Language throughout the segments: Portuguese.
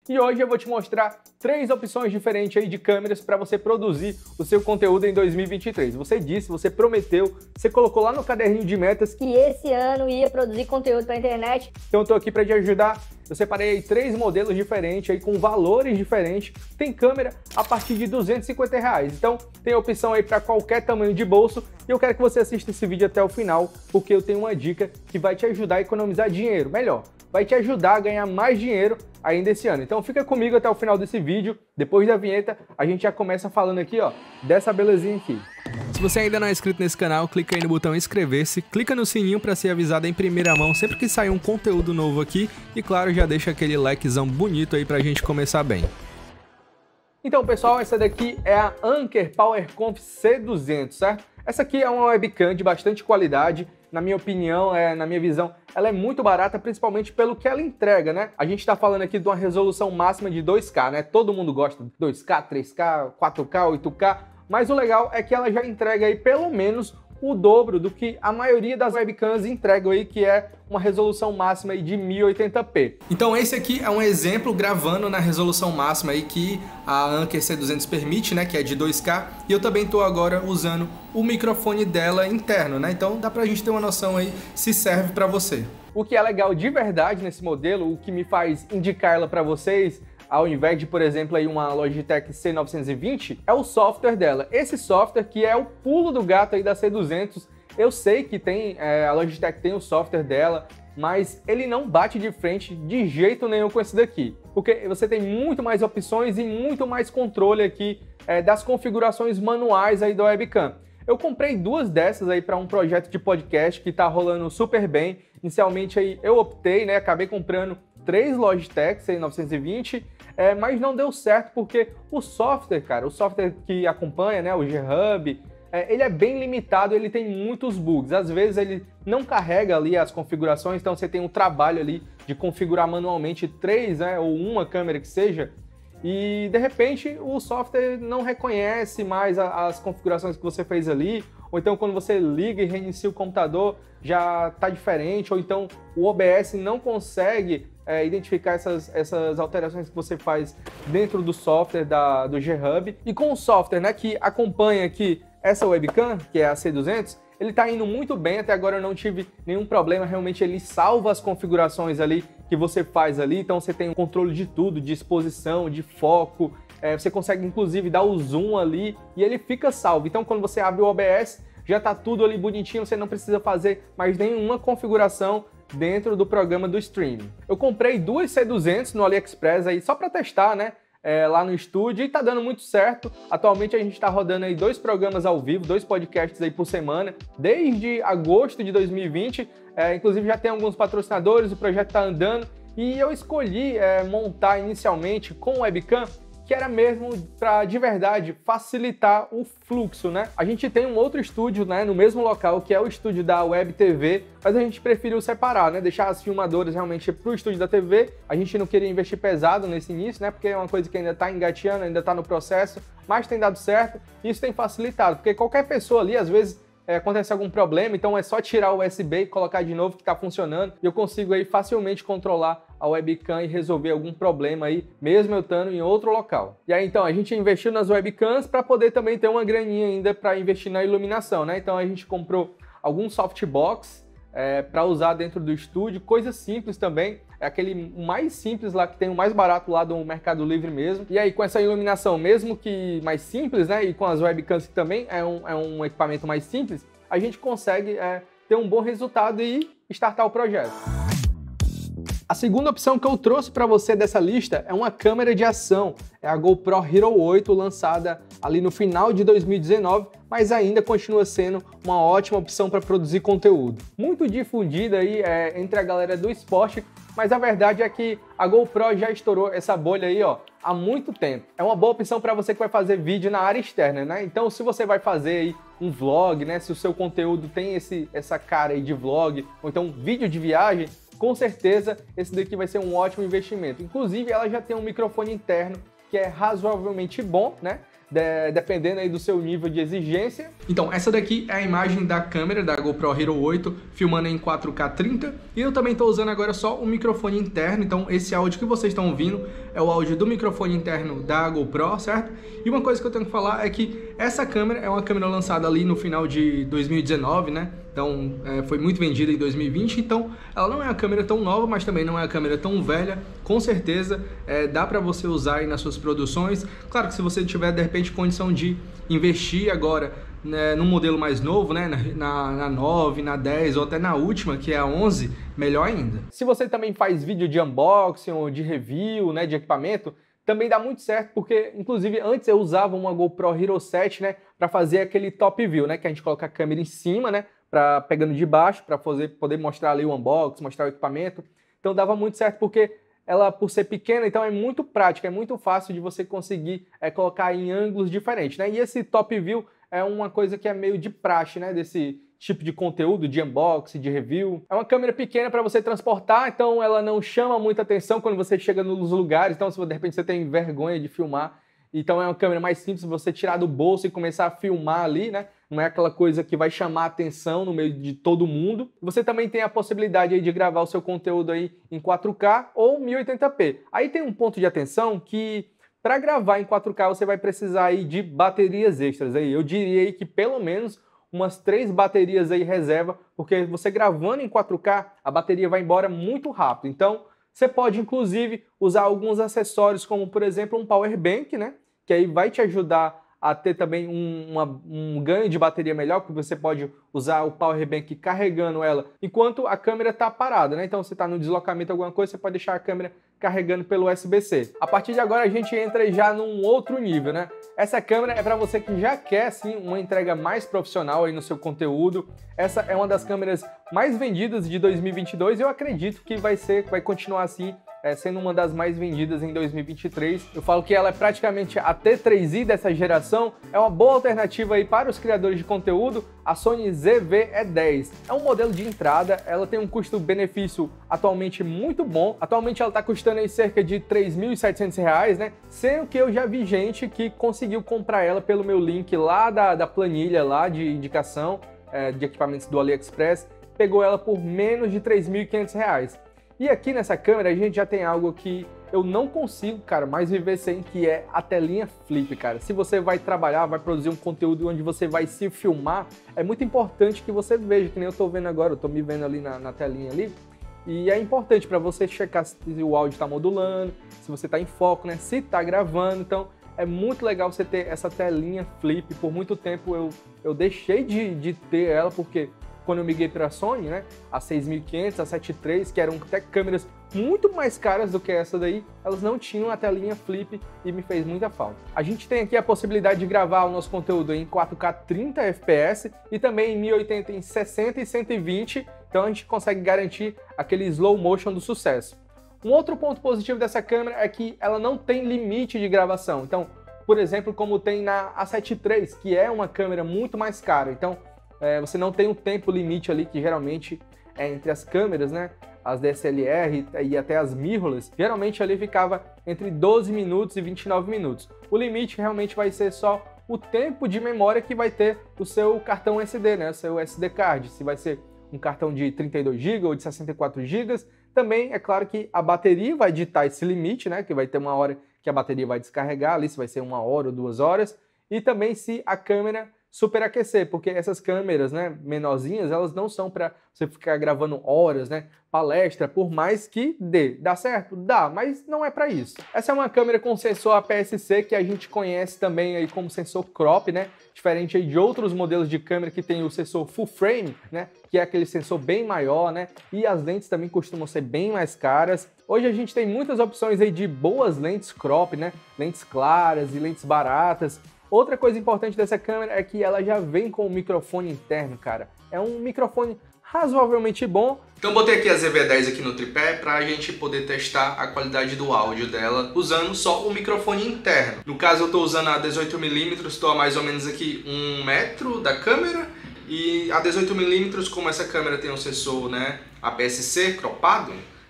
E hoje eu vou te mostrar 3 opções diferentes aí de câmeras para você produzir o seu conteúdo em 2023. Você disse, você prometeu, você colocou lá no caderninho de metas que esse ano ia produzir conteúdo para a internet. Então eu tô aqui para te ajudar. Eu separei aí 3 modelos diferentes aí com valores diferentes. Tem câmera a partir de R$250. Então tem opção aí para qualquer tamanho de bolso. E eu quero que você assista esse vídeo até o final, porque eu tenho uma dica que vai te ajudar a economizar dinheiro. Melhor, vai te ajudar a ganhar mais dinheiro ainda esse ano. Então fica comigo até o final desse vídeo. Depois da vinheta, a gente já começa falando aqui, ó, dessa belezinha aqui. Se você ainda não é inscrito nesse canal, clica aí no botão inscrever-se, clica no sininho para ser avisado em primeira mão sempre que sair um conteúdo novo aqui e, claro, já deixa aquele likezão bonito aí pra gente começar bem. Então, pessoal, essa daqui é a Anker PowerConf C200, certo? Essa aqui é uma webcam de bastante qualidade. Na minha opinião, na minha visão, ela é muito barata, principalmente pelo que ela entrega, né? A gente tá falando aqui de uma resolução máxima de 2K, né? Todo mundo gosta de 2K, 3K, 4K, 8K, mas o legal é que ela já entrega aí pelo menos o dobro do que a maioria das webcams entregam aí, que é uma resolução máxima aí de 1080p. Então esse aqui é um exemplo gravando na resolução máxima aí que a Anker C200 permite, né, que é de 2K, e eu também estou agora usando o microfone dela interno, né? Então dá pra gente ter uma noção aí se serve para você. O que é legal de verdade nesse modelo, o que me faz indicar ela para vocês, ao invés de, por exemplo, aí uma Logitech C920, é o software dela. Esse software que é o pulo do gato aí da C200. Eu sei que tem, a Logitech tem o software dela, mas ele não bate de frente de jeito nenhum com esse daqui. Porque você tem muito mais opções e muito mais controle aqui das configurações manuais aí da webcam. Eu comprei 2 dessas aí para um projeto de podcast que tá rolando super bem. Inicialmente aí eu optei, né, acabei comprando 3 Logitech C920, mas não deu certo porque o software, cara, o software que acompanha, né, o G-Hub, ele é bem limitado, ele tem muitos bugs. Às vezes ele não carrega ali as configurações, então você tem um trabalho ali de configurar manualmente 3, né, ou uma câmera que seja, e de repente o software não reconhece mais as configurações que você fez ali, ou então quando você liga e reinicia o computador já está diferente, ou então o OBS não consegue identificar essas alterações que você faz dentro do software do G-Hub. E com o software, né, que acompanha aqui essa webcam, que é a C200, ele está indo muito bem, até agora eu não tive nenhum problema, realmente ele salva as configurações ali que você faz ali, então você tem o controle de tudo, de exposição, de foco, você consegue inclusive dar o zoom ali e ele fica salvo. Então quando você abre o OBS, já está tudo ali bonitinho, você não precisa fazer mais nenhuma configuração dentro do programa do streaming. Eu comprei 2 C200 no AliExpress aí só para testar, né? Lá no estúdio e tá dando muito certo. Atualmente a gente está rodando aí 2 programas ao vivo, 2 podcasts aí por semana, desde agosto de 2020. Inclusive já tem alguns patrocinadores, o projeto tá andando e eu escolhi montar inicialmente com webcam, que era mesmo para, de verdade, facilitar o fluxo, né? A gente tem um outro estúdio, né, no mesmo local, que é o estúdio da Web TV, mas a gente preferiu separar, né? Deixar as filmadoras realmente pro estúdio da TV. A gente não queria investir pesado nesse início, né? Porque é uma coisa que ainda tá engateando, ainda tá no processo, mas tem dado certo e isso tem facilitado, porque qualquer pessoa ali, às vezes, acontece algum problema, então é só tirar o USB e colocar de novo que está funcionando e eu consigo aí facilmente controlar a webcam e resolver algum problema aí, mesmo eu estando em outro local. E aí então a gente investiu nas webcams para poder também ter uma graninha ainda para investir na iluminação, né? Então a gente comprou algum softbox para usar dentro do estúdio, coisas simples também, é aquele mais simples lá, que tem o mais barato lá do Mercado Livre mesmo. E aí com essa iluminação, mesmo que mais simples, né, e com as webcams que também é um equipamento mais simples, a gente consegue ter um bom resultado e startar o projeto. A segunda opção que eu trouxe para você dessa lista é uma câmera de ação, é a GoPro Hero 8, lançada ali no final de 2019, mas ainda continua sendo uma ótima opção para produzir conteúdo. Muito difundida aí entre a galera do esporte, mas a verdade é que a GoPro já estourou essa bolha aí, ó, há muito tempo. É uma boa opção para você que vai fazer vídeo na área externa, né? Então, se você vai fazer aí um vlog, né? Se o seu conteúdo tem essa cara aí de vlog, ou então vídeo de viagem, com certeza esse daqui vai ser um ótimo investimento. Inclusive, ela já tem um microfone interno que é razoavelmente bom, né? dependendo aí do seu nível de exigência. Então, essa daqui é a imagem da câmera da GoPro Hero 8, filmando em 4K 30, e eu também estou usando agora só o microfone interno, então esse áudio que vocês estão ouvindo é o áudio do microfone interno da GoPro, certo? E uma coisa que eu tenho que falar é que essa câmera é uma câmera lançada ali no final de 2019, né? Então, foi muito vendida em 2020, então ela não é uma câmera tão nova, mas também não é uma câmera tão velha. Com certeza, dá para você usar aí nas suas produções. Claro que se você tiver, de repente, condição de investir agora, né, num modelo mais novo, né, na 9, na 10 ou até na última, que é a 11, melhor ainda. Se você também faz vídeo de unboxing ou de review, né, de equipamento, também dá muito certo, porque, inclusive, antes eu usava uma GoPro Hero 7, né, para fazer aquele top view, né, que a gente coloca a câmera em cima, né, pegando de baixo, para poder mostrar ali o unboxing, mostrar o equipamento. Então dava muito certo, porque ela, por ser pequena, então é muito prática, é muito fácil de você conseguir colocar em ângulos diferentes, né? E esse top view é uma coisa que é meio de praxe, né, desse tipo de conteúdo, de unboxing, de review. É uma câmera pequena para você transportar, então ela não chama muita atenção quando você chega nos lugares, então se de repente você tem vergonha de filmar, então é uma câmera mais simples, você tirar do bolso e começar a filmar ali, né? Não é aquela coisa que vai chamar a atenção no meio de todo mundo. Você também tem a possibilidade aí de gravar o seu conteúdo aí em 4K ou 1080p. Aí tem um ponto de atenção que para gravar em 4K você vai precisar aí de baterias extras aí. Eu diria aí que pelo menos umas 3 baterias aí reserva, porque você gravando em 4K, a bateria vai embora muito rápido. Então, você pode inclusive usar alguns acessórios, como por exemplo um power bank, né? Que aí vai te ajudar a ter também um ganho de bateria melhor, porque você pode usar o power bank carregando ela enquanto a câmera está parada, né? Então você está no deslocamento, alguma coisa, você pode deixar a câmera carregando pelo USB-C. A partir de agora a gente entra já num outro nível, né? Essa câmera é para você que já quer sim uma entrega mais profissional aí no seu conteúdo. Essa é uma das câmeras mais vendidas de 2022 e eu acredito que vai continuar assim, sendo uma das mais vendidas em 2023. Eu falo que ela é praticamente a T3i dessa geração, é uma boa alternativa aí para os criadores de conteúdo. A Sony ZV-E10 é um modelo de entrada, ela tem um custo-benefício atualmente muito bom. Atualmente ela está custando aí cerca de R$ 3.700, né? Sendo que eu já vi gente que conseguiu comprar ela pelo meu link lá da planilha lá de indicação de equipamentos do AliExpress, pegou ela por menos de R$ 3.500. E aqui nessa câmera a gente já tem algo que eu não consigo, cara, mais viver sem, que é a telinha flip, cara. Se você vai trabalhar, vai produzir um conteúdo onde você vai se filmar, é muito importante que você veja, que nem eu tô vendo agora, eu tô me vendo ali na telinha ali, e é importante para você checar se o áudio está modulando, se você está em foco, né, se está gravando. Então é muito legal você ter essa telinha flip. Por muito tempo eu deixei de ter ela, porque quando eu migrei para a Sony, né, a 6500, a 7 III, que eram até câmeras muito mais caras do que essa daí, elas não tinham a telinha flip e me fez muita falta. A gente tem aqui a possibilidade de gravar o nosso conteúdo em 4K 30 FPS e também em 1080 em 60 e 120, então a gente consegue garantir aquele slow motion do sucesso. Um outro ponto positivo dessa câmera é que ela não tem limite de gravação. Então, por exemplo, como tem na A7 III, que é uma câmera muito mais cara. Então, você não tem um tempo limite ali, que geralmente é entre as câmeras, né? As DSLR e até as mirrorless, geralmente ali ficava entre 12 minutos e 29 minutos. O limite realmente vai ser só o tempo de memória que vai ter o seu cartão SD, né? O seu SD card, se vai ser um cartão de 32 GB ou de 64 GB. Também é claro que a bateria vai ditar esse limite, né? Que vai ter uma hora que a bateria vai descarregar ali, se vai ser 1 hora ou 2 horas. E também se a câmera superaquecer, porque essas câmeras, né, menorzinhas, elas não são para você ficar gravando horas, né, palestra, por mais que dá certo? Dá, mas não é para isso. Essa é uma câmera com sensor APS-C, que a gente conhece também aí como sensor crop, né, diferente aí de outros modelos de câmera que tem o sensor full frame, né, que é aquele sensor bem maior, né, e as lentes também costumam ser bem mais caras. Hoje a gente tem muitas opções aí de boas lentes crop, né, lentes claras e lentes baratas. Outra coisa importante dessa câmera é que ela já vem com o microfone interno, cara. É um microfone razoavelmente bom. Então botei aqui a ZV-E10 aqui no tripé para a gente poder testar a qualidade do áudio dela usando só o microfone interno. No caso eu estou usando a 18mm, estou a mais ou menos aqui 1 metro da câmera. E a 18mm, como essa câmera tem um sensor, né, APS-C cropado,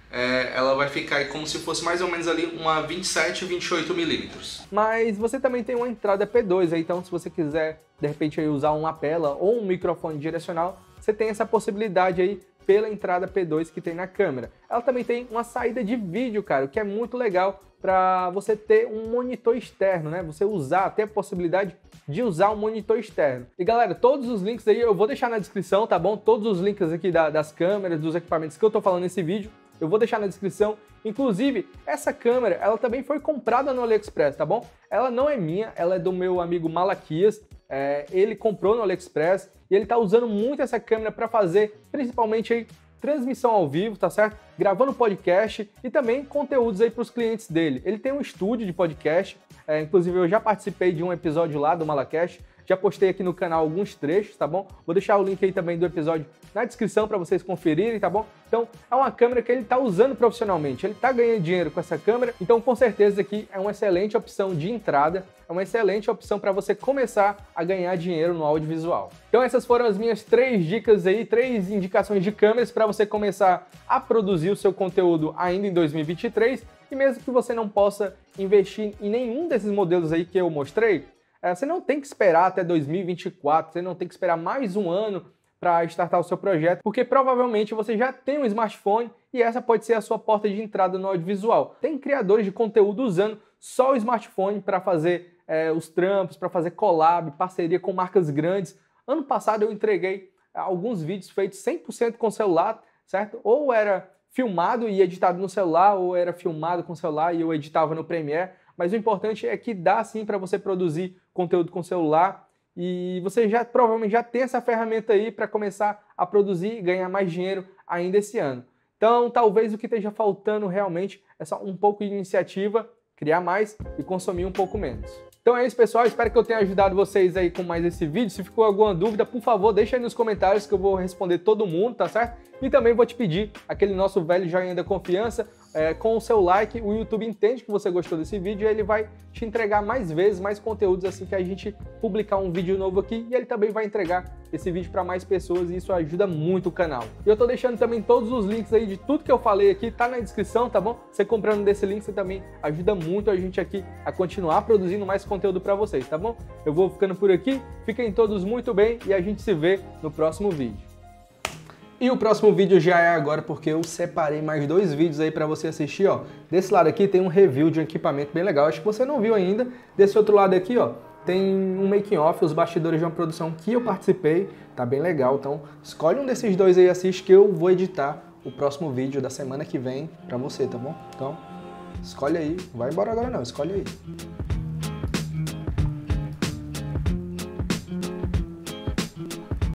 ela vai ficar aí como se fosse mais ou menos ali uma 27, 28 milímetros. Mas você também tem uma entrada P2, então se você quiser de repente aí usar uma lapela ou um microfone direcional, você tem essa possibilidade aí pela entrada P2 que tem na câmera. Ela também tem uma saída de vídeo, cara, o que é muito legal para você ter um monitor externo, né? Você usar, ter a possibilidade de usar um monitor externo. E galera, todos os links aí eu vou deixar na descrição, tá bom? Todos os links aqui das câmeras, dos equipamentos que eu tô falando nesse vídeo, eu vou deixar na descrição. Inclusive, essa câmera, ela também foi comprada no AliExpress, tá bom? Ela não é minha, ela é do meu amigo Malaquias. Ele comprou no AliExpress e ele tá usando muito essa câmera para fazer, principalmente aí, transmissão ao vivo, tá certo? Gravando podcast e também conteúdos aí para os clientes dele. Ele tem um estúdio de podcast, inclusive eu já participei de um episódio lá do Malacast, já postei aqui no canal alguns trechos, tá bom? Vou deixar o link aí também do episódio na descrição para vocês conferirem, tá bom? Então, é uma câmera que ele tá usando profissionalmente, ele tá ganhando dinheiro com essa câmera, então com certeza aqui é uma excelente opção de entrada, é uma excelente opção para você começar a ganhar dinheiro no audiovisual. Então essas foram as minhas 3 dicas aí, 3 indicações de câmeras para você começar a produzir o seu conteúdo ainda em 2023, e mesmo que você não possa investir em nenhum desses modelos aí que eu mostrei, você não tem que esperar até 2024, você não tem que esperar mais um ano para startar o seu projeto, porque provavelmente você já tem um smartphone e essa pode ser a sua porta de entrada no audiovisual. Tem criadores de conteúdo usando só o smartphone para fazer os trampos, para fazer collab, parceria com marcas grandes. Ano passado eu entreguei alguns vídeos feitos 100% com celular, certo? Ou era filmado e editado no celular, ou era filmado com celular e eu editava no Premiere. Mas o importante é que dá sim para você produzir conteúdo com celular e você provavelmente já tem essa ferramenta aí para começar a produzir e ganhar mais dinheiro ainda esse ano. Então, talvez o que esteja faltando realmente é só um pouco de iniciativa, criar mais e consumir um pouco menos. Então é isso, pessoal. Espero que eu tenha ajudado vocês aí com mais esse vídeo. Se ficou alguma dúvida, por favor, deixa aí nos comentários que eu vou responder todo mundo, tá certo? E também vou te pedir aquele nosso velho joinha da confiança. Com o seu like, o YouTube entende que você gostou desse vídeo e ele vai te entregar mais vezes, mais conteúdos assim que a gente publicar um vídeo novo aqui, e ele também vai entregar esse vídeo para mais pessoas e isso ajuda muito o canal. E eu tô deixando também todos os links aí de tudo que eu falei aqui, tá na descrição, tá bom? Você comprando desse link, você também ajuda muito a gente aqui a continuar produzindo mais conteúdo para vocês, tá bom? Eu vou ficando por aqui, fiquem todos muito bem e a gente se vê no próximo vídeo. E o próximo vídeo já é agora porque eu separei mais 2 vídeos aí para você assistir, ó. Desse lado aqui tem um review de um equipamento bem legal, acho que você não viu ainda. Desse outro lado aqui, ó, tem um making off, os bastidores de uma produção que eu participei, tá bem legal. Então, escolhe um desses 2 aí e assiste que eu vou editar o próximo vídeo da semana que vem para você, tá bom? Então, escolhe aí, não vai embora agora não, escolhe aí.